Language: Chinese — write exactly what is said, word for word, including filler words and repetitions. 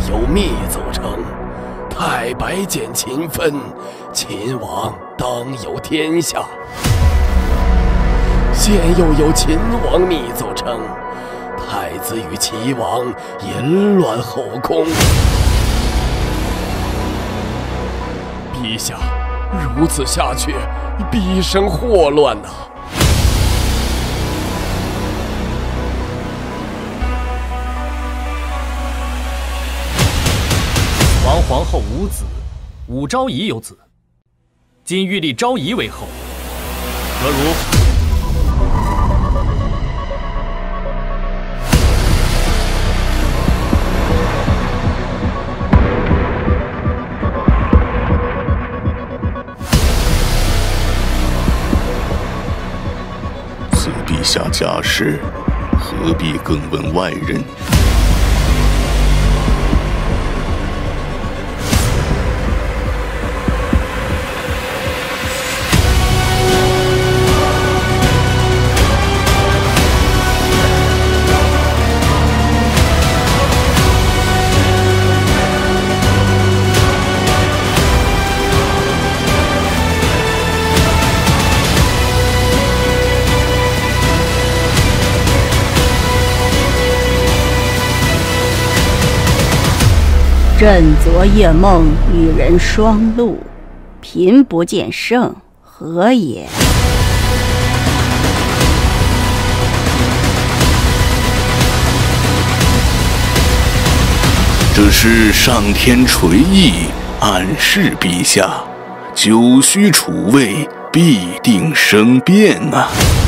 有密奏称，太白见秦分，秦王当有天下。现又有秦王密奏称，太子与齐王淫乱后宫。陛下，如此下去，必生祸乱呐、啊！ 王皇后无子，武昭仪有子，今欲立昭仪为后，何如？ 此陛下家事，何必更问外人？ 朕昨夜梦与人双陆，贫不见胜，何也？ 这是上天垂意，暗示陛下，久虚储位，必定生变啊！